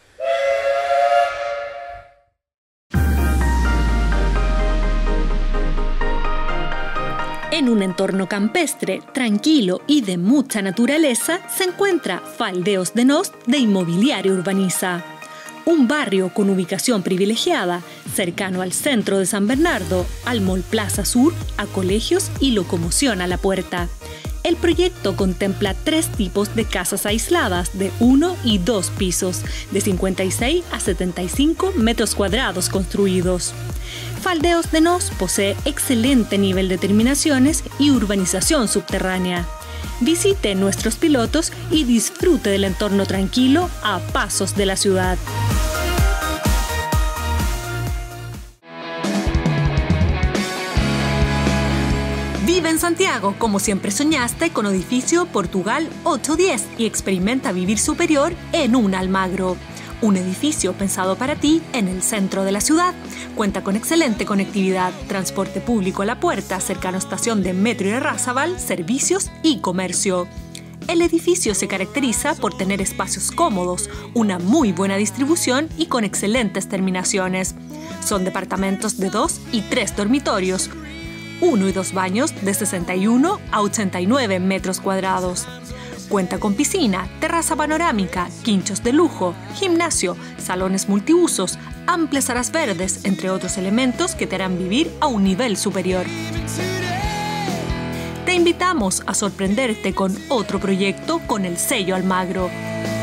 En un entorno campestre, tranquilo y de mucha naturaleza, se encuentra Faldeos de Nos de Inmobiliario Urbaniza. Un barrio con ubicación privilegiada, cercano al centro de San Bernardo, al Mall Plaza Sur, a colegios y locomoción a la puerta. El proyecto contempla tres tipos de casas aisladas de uno y dos pisos, de cincuenta y seis a setenta y cinco metros cuadrados construidos. Faldeos de Nos posee excelente nivel de terminaciones y urbanización subterránea. Visite nuestros pilotos y disfrute del entorno tranquilo a pasos de la ciudad. Vive en Santiago como siempre soñaste con edificio Portugal ocho diez y experimenta vivir superior en un Almagro. Un edificio pensado para ti en el centro de la ciudad. Cuenta con excelente conectividad, transporte público a la puerta, cercano a estación de Metro y Irarrázaval, servicios y comercio. El edificio se caracteriza por tener espacios cómodos, una muy buena distribución y con excelentes terminaciones. Son departamentos de dos y tres dormitorios, uno y dos baños de sesenta y uno a ochenta y nueve metros cuadrados. Cuenta con piscina, terraza panorámica, quinchos de lujo, gimnasio, salones multiusos, amplias áreas verdes, entre otros elementos que te harán vivir a un nivel superior. Te invitamos a sorprenderte con otro proyecto con el sello Almagro.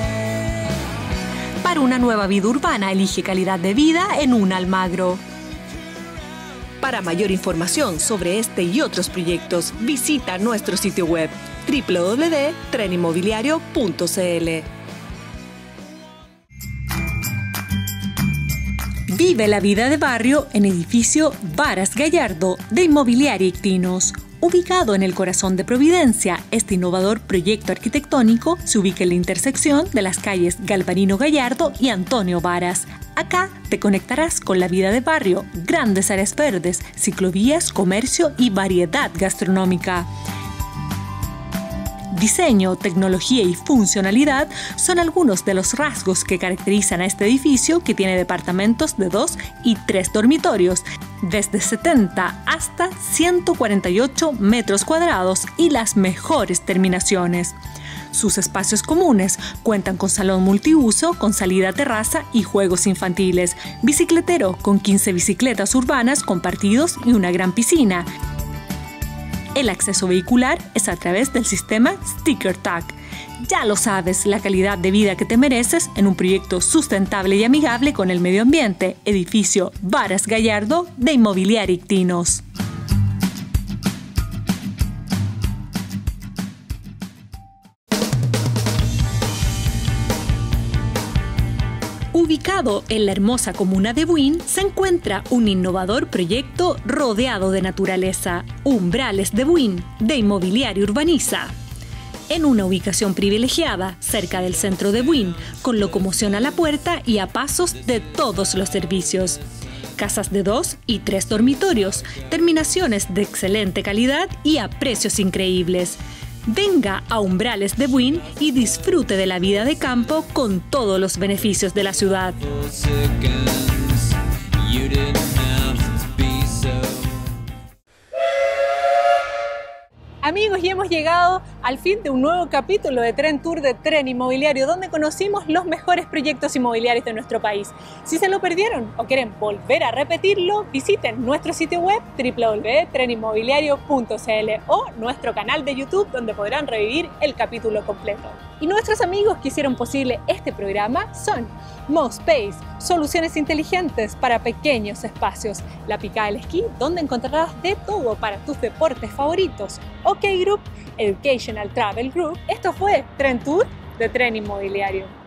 Para una nueva vida urbana, elige calidad de vida en un Almagro. Para mayor información sobre este y otros proyectos, visita nuestro sitio web doble u doble u doble u punto tren inmobiliario punto c l. Vive la vida de barrio en edificio Varas Gallardo de Inmobiliaria Ictinos. Ubicado en el corazón de Providencia, este innovador proyecto arquitectónico se ubica en la intersección de las calles Galvarino Gallardo y Antonio Varas. Acá te conectarás con la vida de barrio, grandes áreas verdes, ciclovías, comercio y variedad gastronómica. Diseño, tecnología y funcionalidad son algunos de los rasgos que caracterizan a este edificio, que tiene departamentos de dos y tres dormitorios, desde setenta hasta ciento cuarenta y ocho metros cuadrados y las mejores terminaciones. Sus espacios comunes cuentan con salón multiuso, con salida a terraza y juegos infantiles, bicicletero con quince bicicletas urbanas compartidos y una gran piscina. El acceso vehicular es a través del sistema Sticker Tag. Ya lo sabes, la calidad de vida que te mereces en un proyecto sustentable y amigable con el medio ambiente. Edificio Varas Gallardo de Inmobiliaria Ictinos. Ubicado en la hermosa comuna de Buin, se encuentra un innovador proyecto rodeado de naturaleza, Umbrales de Buin, de Inmobiliario Urbaniza. En una ubicación privilegiada, cerca del centro de Buin, con locomoción a la puerta y a pasos de todos los servicios. Casas de dos y tres dormitorios, terminaciones de excelente calidad y a precios increíbles. Venga a Umbrales de Buin y disfrute de la vida de campo con todos los beneficios de la ciudad. didn't have to be so. Amigos, y hemos llegado al fin de un nuevo capítulo de Tren Tour de Tren Inmobiliario, donde conocimos los mejores proyectos inmobiliarios de nuestro país. Si se lo perdieron o quieren volver a repetirlo, visiten nuestro sitio web w w w punto tren inmobiliario punto c l o nuestro canal de YouTube, donde podrán revivir el capítulo completo. Y nuestros amigos que hicieron posible este programa son MoSpace, soluciones inteligentes para pequeños espacios, La Picada del Esquí, donde encontrarás de todo para tus deportes favoritos, OK Group, Educational Travel Group. Esto fue Tren Tour de Tren Inmobiliario.